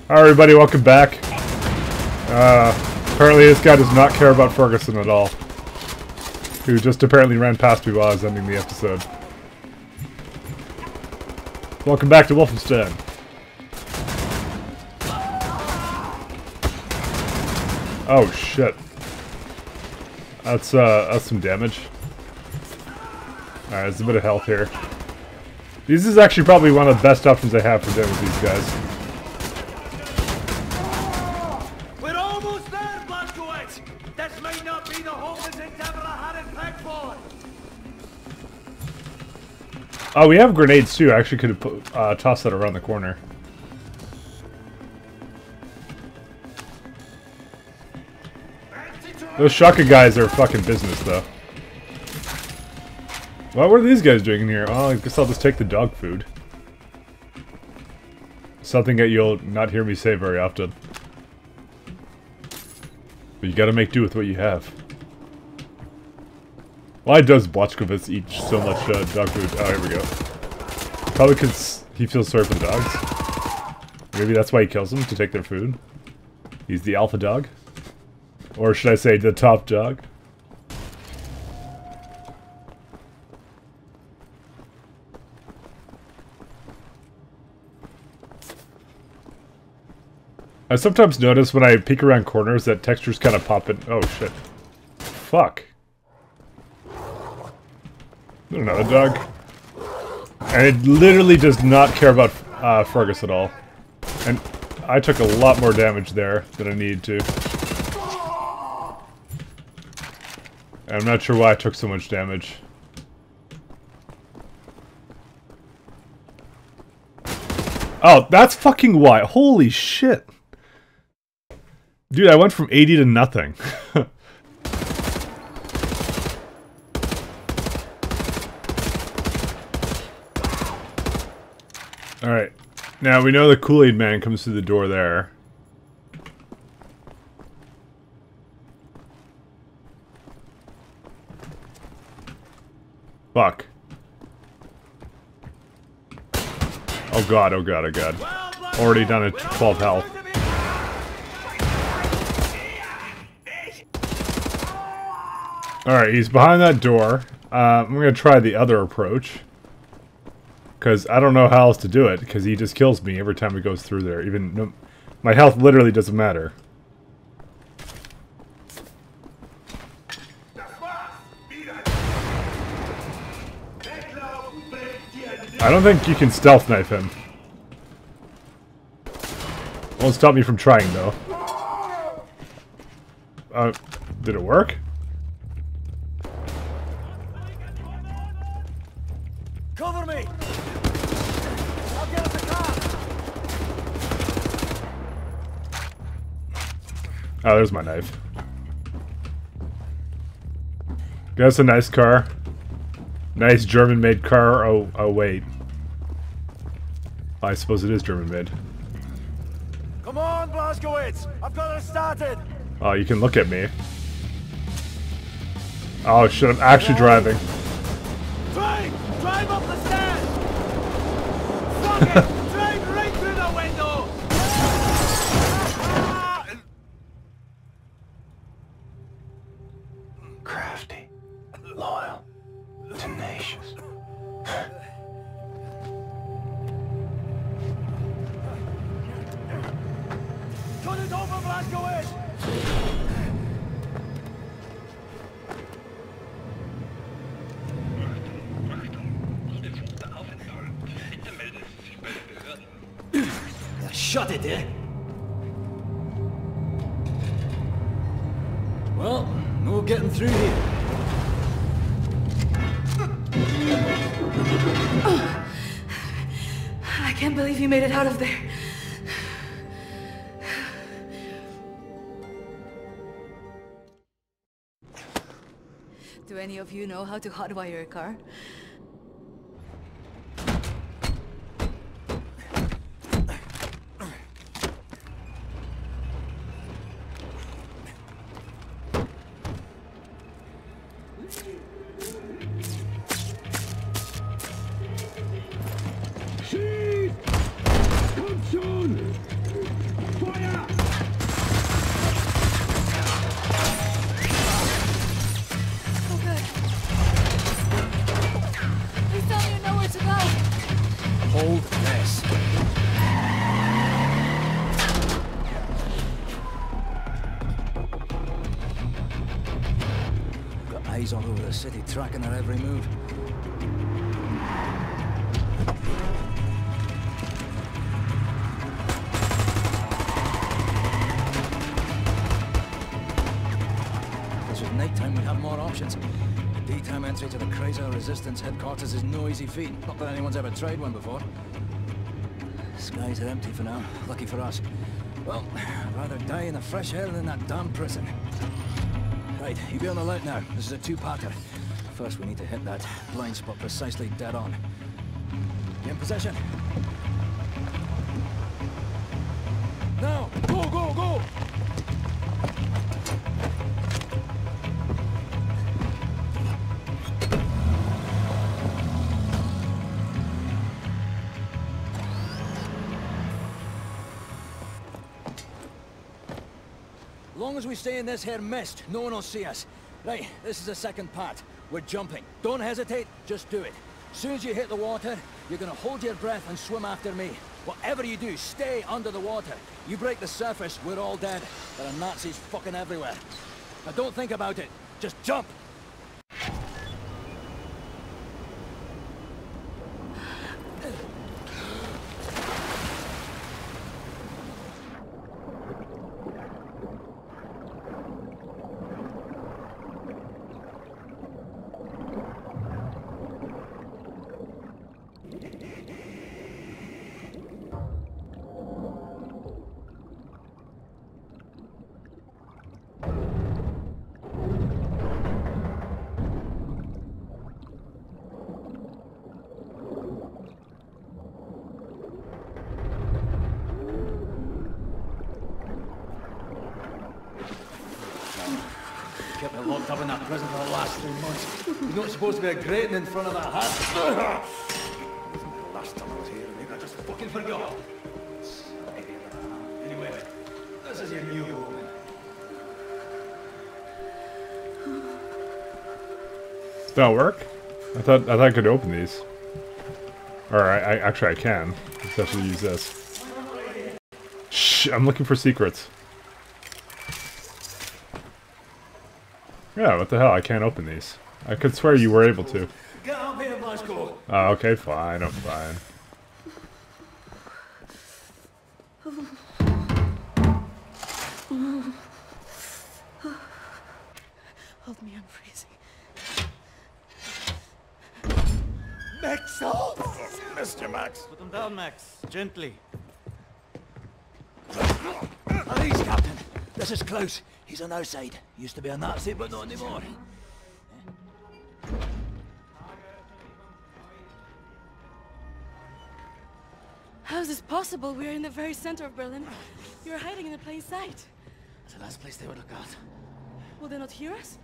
Alright everybody, welcome back. Apparently this guy does not care about Ferguson at all. Who just apparently ran past me while I was ending the episode. Welcome back to Wolfenstein. Oh shit. That's some damage. Alright, there's a bit of health here. This is actually probably one of the best options I have for dealing with these guys. We're almost there, Blazkowicz! This might not be the hopeless endeavor I had in Pegford! Oh, we have grenades too. I actually could have tossed that around the corner. Those shotgun guys are fucking business, though. What were these guys doing in here? Oh, I guess I'll just take the dog food. Something that you'll not hear me say very often. But you gotta make do with what you have. Why does Blazkowicz eat so much dog food? Oh, here we go. Probably because he feels sorry for the dogs. Maybe that's why he kills them, to take their food. He's the alpha dog. Or should I say the top dog? I sometimes notice when I peek around corners that textures kind of pop in. Oh shit. Fuck. Another dog. And it literally does not care about Fergus at all. And I took a lot more damage there than I needed to. And I'm not sure why I took so much damage. Oh, that's fucking why. Holy shit. Dude, I went from 80 to nothing. Alright. Now, we know the Kool-Aid Man comes through the door there. Fuck. Oh god, oh god, oh god. Already done at 12 health. Alright, he's behind that door. I'm gonna try the other approach. Because I don't know how else to do it, because he just kills me every time he goes through there. Even no, my health literally doesn't matter. I don't think you can stealth knife him. Won't stop me from trying, though. Did it work? Cover me! I'll get us a car! Oh, there's my knife. That's a nice car. Nice German-made car. Oh, wait. I suppose it is German-made. Come on, Blazkowicz! I've got us started! Oh, you can look at me. Oh shit, I'm actually driving. Drive! Drive up the stairs! Fuck it! Drive right through the window! Crafty, loyal, tenacious. Cut it over, Blazkowicz! Shut it, eh? Well, no getting through here. Oh, I can't believe you made it out of there. Do any of you know how to hotwire a car? the city, tracking her every move. If this was nighttime, we'd have more options. The daytime entry to the Kaiser Resistance headquarters is no easy feat. Not that anyone's ever tried one before. Skies are empty for now. Lucky for us. Well, I'd rather die in the fresh air than in that damn prison. Right, you be on the alert now. This is a two-parter. First, we need to hit that blind spot precisely dead on. You in position? Now! Go, go, go! As long as we stay in this here mist, no one will see us. Right, this is the second part. We're jumping. Don't hesitate, just do it. As soon as you hit the water, you're gonna hold your breath and swim after me. Whatever you do, stay under the water. You break the surface, we're all dead. There are Nazis fucking everywhere. Now don't think about it, just jump! Kept me locked up in that prison for the last 3 months. You're not supposed to be a grating in front of that hat. Last time I was here, maybe I just fucking forgot. Anyway, this is your new home. Does that work? I thought I could open these. Or I actually I can. Let's actually use this. Shh, I'm looking for secrets. Yeah, what the hell? I can't open these. I could swear you were able to. Get up here, Blasco. Oh, okay, fine, I'm fine. Hold me, I'm freezing. Max, oh! Mr. Max. Put him down, Max. Gently. Please, Captain. This is Klaus. He's on our side. Used to be a Nazi, but not anymore. How is this possible? We're in the very center of Berlin. You're hiding in a plain sight. That's the last place they would look at. Will they not hear us?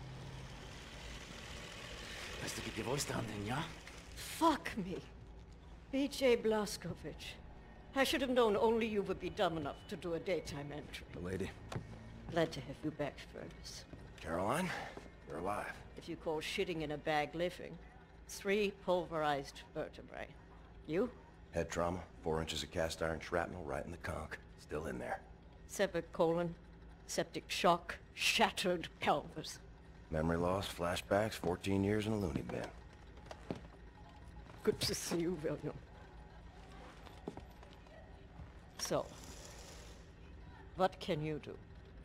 Best to keep your voice down then, yeah? Fuck me. B.J. Blazkowicz. I should have known only you would be dumb enough to do a daytime entry. The lady. Glad to have you back, Fergus. Caroline, you're alive. If you call shitting in a bag living, 3 pulverized vertebrae. You? Head trauma, 4 inches of cast iron shrapnel right in the conch. Still in there. Severed colon, septic shock, shattered pelvis. Memory loss, flashbacks, 14 years in a loony bin. Good to see you, William. So, what can you do?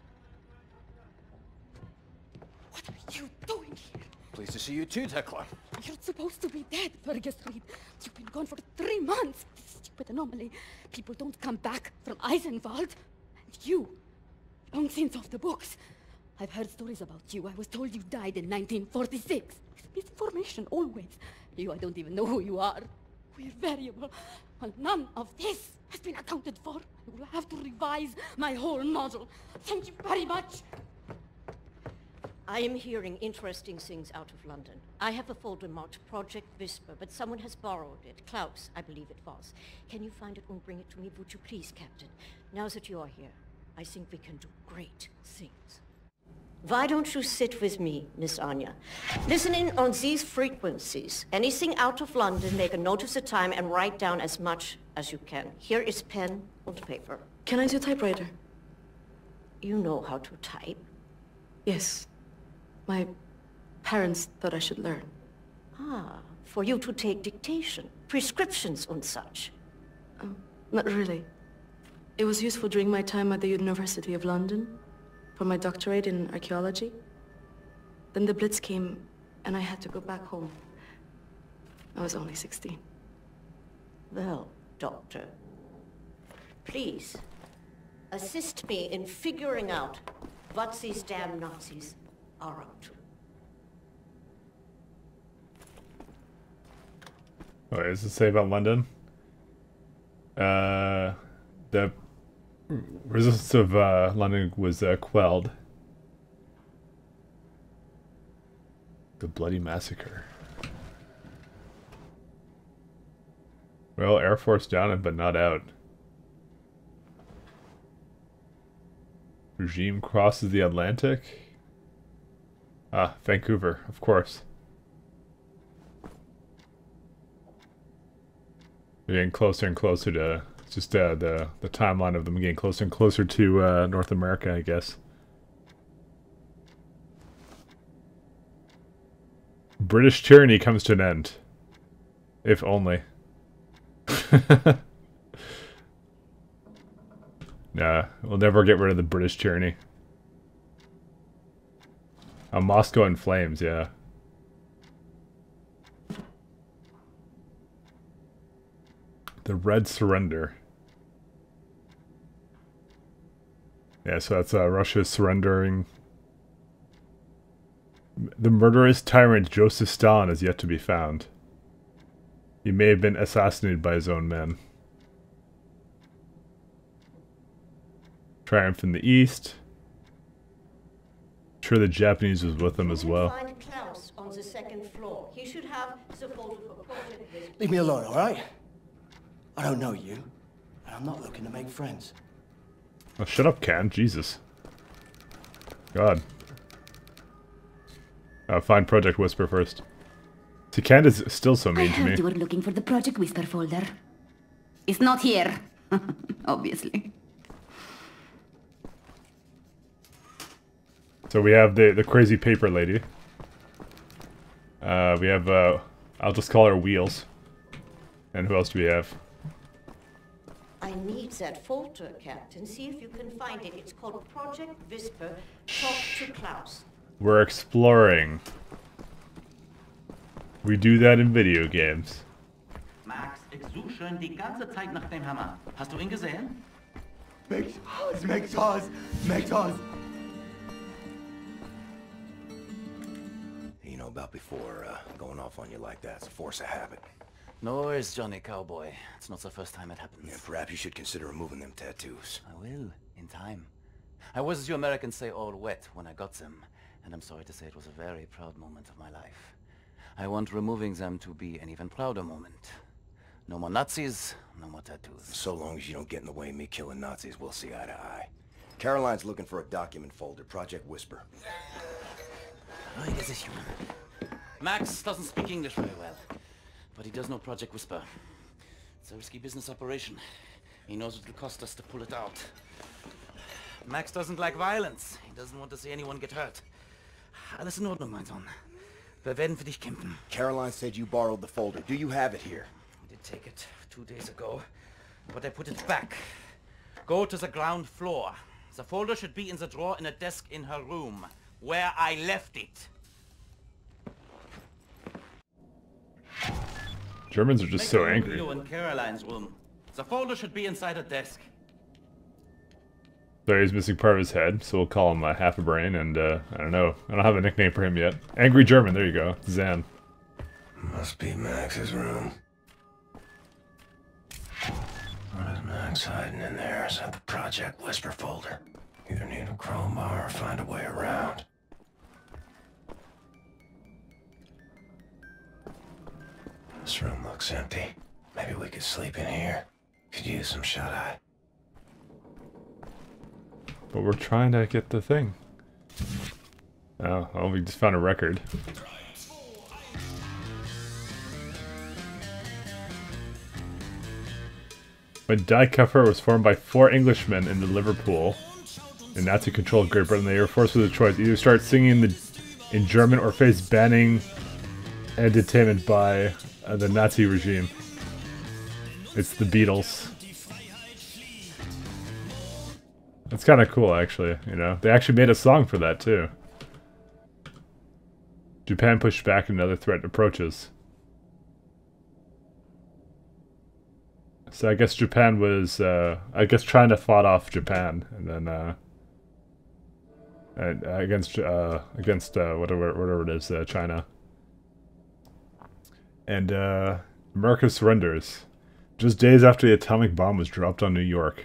What are you doing here? Pleased to see you too, Tekla. You're supposed to be dead, Fergus Reed. You've been gone for 3 months. This stupid anomaly. People don't come back from Eisenwald. And you, long since off the books. I've heard stories about you. I was told you died in 1946. It's misinformation, always. You, I don't even know who you are. We're variable. Well, none of this has been accounted for. I will have to revise my whole model. Thank you very much. I am hearing interesting things out of London. I have a folder marked Project Whisper, but someone has borrowed it. Klaus, I believe it was. Can you find it and bring it to me, would you please, Captain? Now that you are here, I think we can do great things. Why don't you sit with me, Miss Anya? Listen in on these frequencies. Anything out of London, make a note of the time and write down as much as you can. Here is pen and paper. Can I use a typewriter? You know how to type. Yes. My Parents thought I should learn. Ah, for you to take dictation, prescriptions and such. Not really. It was useful during my time at the University of London for my doctorate in archaeology. Then the Blitz came and I had to go back home. I was only 16. Well, Doctor, please, assist me in figuring out what these damn Nazis are up to. What does it say about London? The resistance of London was quelled. The Bloody Massacre. Well, Air Force down but not out. Regime crosses the Atlantic. Ah, Vancouver, of course. They're getting closer and closer to just the timeline of them getting closer and closer to North America, I guess. British tyranny comes to an end. If only. Nah, we'll never get rid of the British tyranny. Moscow in flames, yeah. The Red Surrender. Yeah, so that's Russia surrendering. The murderous tyrant Joseph Stalin is yet to be found. He may have been assassinated by his own men. Triumph in the East. I'm sure the Japanese was with them as well. Find Klaus on the second floor. He should have the folder for Project Whisper. Leave me alone, all right? I don't know you, and I'm not looking to make friends. Oh, shut up, Can. Jesus. God. Find Project Whisper first. See, Can is still so mean to me. You were looking for the Project Whisper folder. It's not here. Obviously. So we have the crazy paper lady. We have, I'll just call her Wheels. And who else do we have? I need that folder, Captain. See if you can find it. It's called Project Whisper. Talk to Klaus. We're exploring. We do that in video games. Max, ich suche schon die ganze Zeit nach dem Hammer. Hast du ihn gesehen? McToss. You know about before going off on you like that. It's a force of habit. No worries, Johnny Cowboy. It's not the first time it happens. Yeah, perhaps you should consider removing them tattoos. I will, in time. I was, as you Americans say, all wet when I got them. And I'm sorry to say it was a very proud moment of my life. I want removing them to be an even prouder moment. No more Nazis, no more tattoos. So long as you don't get in the way of me killing Nazis, we'll see eye to eye. Caroline's looking for a document folder, Project Whisper. Max doesn't speak English very well, but he does know Project Whisper. It's a risky business operation. He knows what it'll cost us to pull it out. Max doesn't like violence. He doesn't want to see anyone get hurt. Alles in Ordnung, mein Sohn. Wir werden für dich kämpfen. Caroline said you borrowed the folder. Do you have it here? I did take it 2 days ago, but I put it back. Go to the ground floor. The folder should be in the drawer in a desk in her room, where I left it. Germans are just so Make a angry. video in Caroline's room. The folder should be inside a desk. So he's missing part of his head, so we'll call him half a brain, and I don't know. I don't have a nickname for him yet. Angry German, there you go. Zan. Must be Max's room. What is Max hiding in there? Is that the Project Whisper folder? Either need a crowbar or find a way around. This room looks empty. Maybe we could sleep in here. Could use some shut-eye. But we're trying to get the thing. Oh, well, we just found a record. When Die Kafir was formed by 4 Englishmen in the Liverpool, in Nazi-controlled Great Britain, the Air Force was a choice. Either start singing the in German or face banning and detainment by the Nazi regime. It's the Beatles. That's kind of cool, actually, you know. They actually made a song for that, too. Japan pushed back and another threat approaches. So I guess Japan was, I guess China fought off Japan, and then, against whatever it is, China. And, America surrenders. Just days after the atomic bomb was dropped on New York.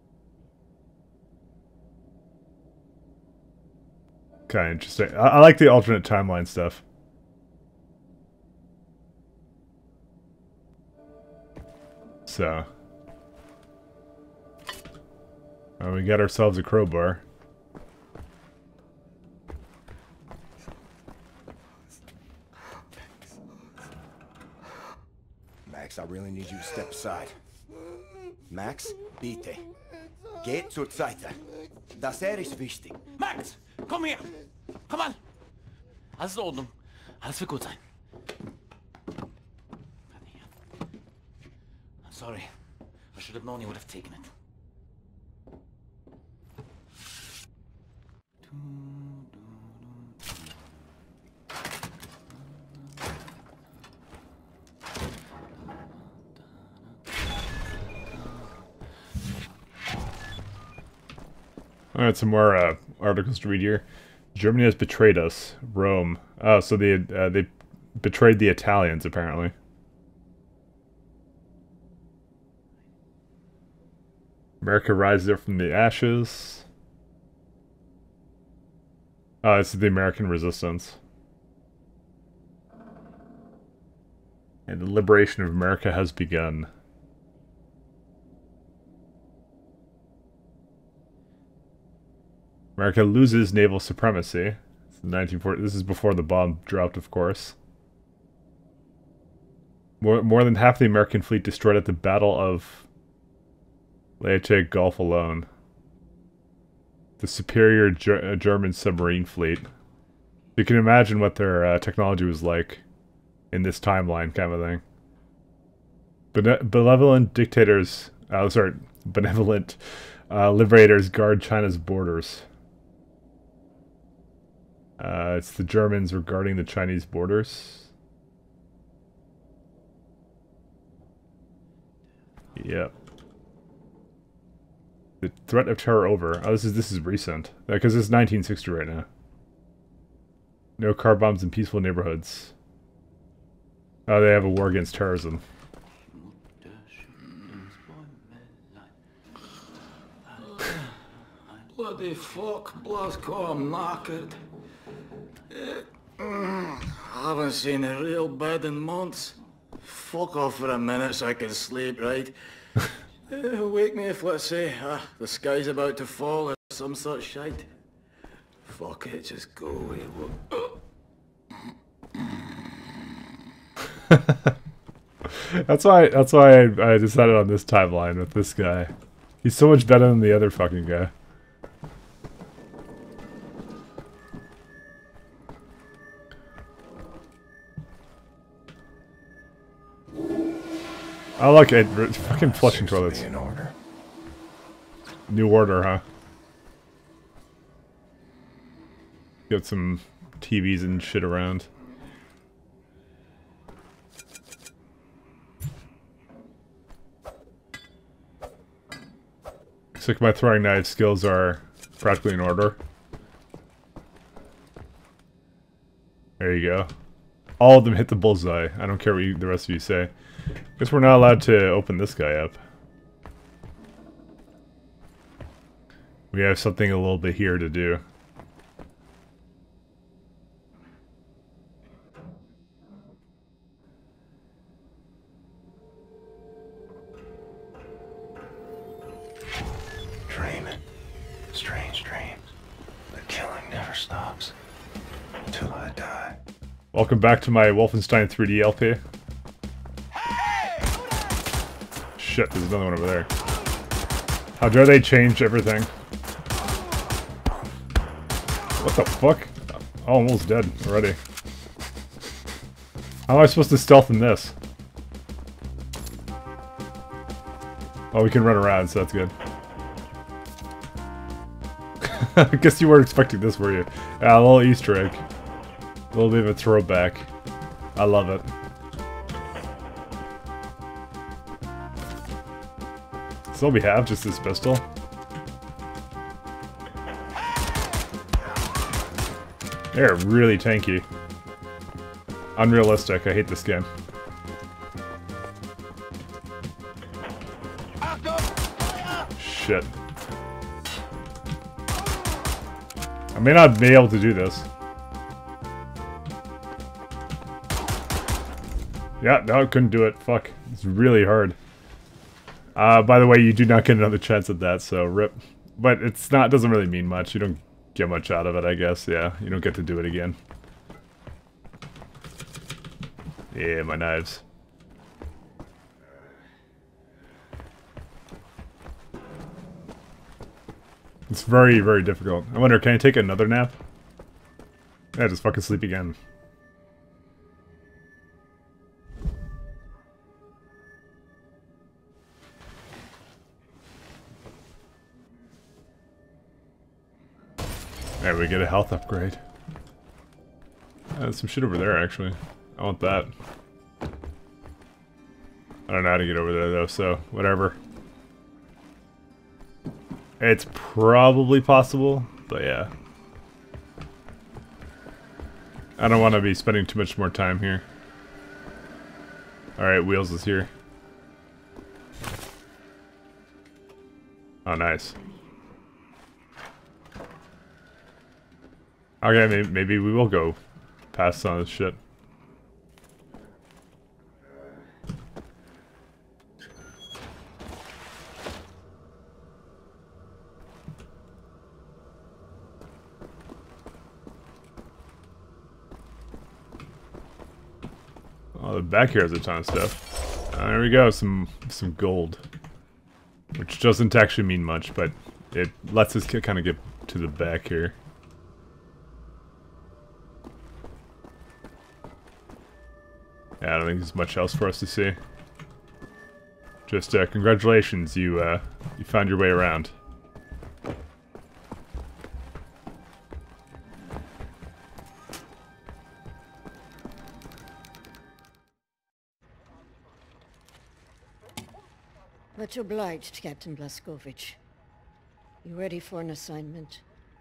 Kind of interesting. I like the alternate timeline stuff. So. We got ourselves a crowbar. Max, I really need you to step aside. Max, bitte. Geht zur Seite. Das ist wichtig. Max, komm her! Komm an! Alles in Ordnung. Alles wird gut sein. Sorry. I should have known you would have taken it. Alright, some more articles to read here. Germany has betrayed us. Rome. Oh, so they betrayed the Italians, apparently. America rises up from the ashes. Oh, this is the American resistance. And the liberation of America has begun. America loses naval supremacy. 1940. This is before the bomb dropped, of course. More than half the American fleet destroyed at the Battle of Leyte Gulf alone. The superior German submarine fleet. You can imagine what their technology was like in this timeline, kind of thing. Benevolent dictators, benevolent liberators guard China's borders. It's the Germans regarding the Chinese borders. Yep. The threat of terror over. Oh, this is recent. Because it's 1960 right now. No car bombs in peaceful neighborhoods. Oh, they have a war against terrorism. Bloody fuck, Blasco, I'm knackered. I haven't seen a real bed in months. Fuck off for a minute so I can sleep, right? Wake me if, let's say, the sky's about to fall or some such shite. Fuck it, just go away. That's why I decided on this timeline with this guy. He's so much better than the other fucking guy. I like it. Fucking flushing toilets. In order. New order, huh? Got some TVs and shit around. Looks like my throwing knife skills are practically in order. There you go. All of them hit the bullseye. I don't care what the rest of you say. Guess we're not allowed to open this guy up. We have something a little bit here to do. Dreaming. Strange dreams. The killing never stops. Until I die. Welcome back to my Wolfenstein 3D LP. Shit, there's another one over there. How dare they change everything? What the fuck? Oh, almost dead already. How am I supposed to stealth in this? Oh, we can run around, so that's good. I guess you weren't expecting this, were you? Yeah, a little Easter egg. A little bit of a throwback. I love it. That's all we have, just this pistol. They're really tanky. Unrealistic, I hate this game. Shit. I may not be able to do this. Yeah, no, I couldn't do it. Fuck. It's really hard. By the way, you do not get another chance at that, so rip. But it's not, doesn't really mean much. You don't get much out of it, I guess. Yeah, you don't get to do it again. Yeah, my knives. It's very, very difficult. I wonder, can I take another nap? Yeah, just fucking sleep again. There, we get a health upgrade. There's some shit over there, actually. I want that. I don't know how to get over there, though, so whatever. It's probably possible, but yeah. I don't want to be spending too much more time here. Alright, Wheels is here. Oh, nice. Okay, maybe we will go past some of this shit. Oh, the back here has a ton of stuff. There we go, some gold. Which doesn't actually mean much, but it lets us kind of get to the back here. Yeah, I don't think there's much else for us to see. Just congratulations, you found your way around. Much obliged, Captain Blazkowicz. You ready for an assignment?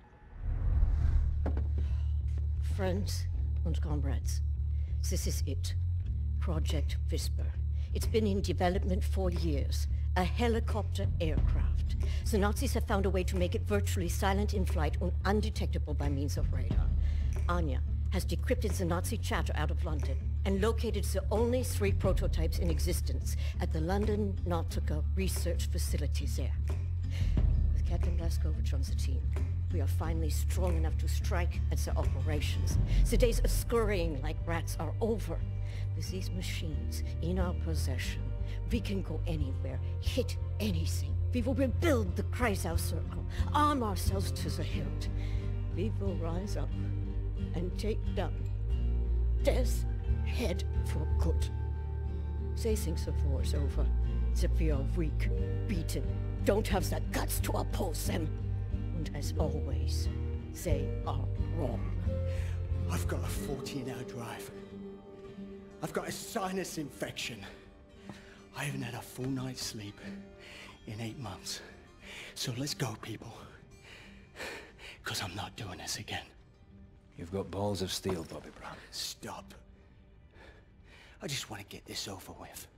Friends and comrades, this is it. Project Whisper. It's been in development for years. A helicopter aircraft. The Nazis have found a way to make it virtually silent in flight and undetectable by means of radar. Anya has decrypted the Nazi chatter out of London and located the only 3 prototypes in existence at the London Nautica research facilities there. With Captain Blazkowicz on the team, we are finally strong enough to strike at the operations. The days of scurrying like rats are over. With these machines in our possession, we can go anywhere, hit anything. We will rebuild the Kreisau Circle, arm ourselves to the hilt. We will rise up and take down Death's Head for good. They think the war's over, that we are weak, beaten, don't have the guts to oppose them. And as always, they are wrong. I've got a 14-hour drive. I've got a sinus infection. I haven't had a full night's sleep in 8 months. So let's go, people. Because I'm not doing this again. You've got balls of steel, Bobby Brown. Stop. I just want to get this over with.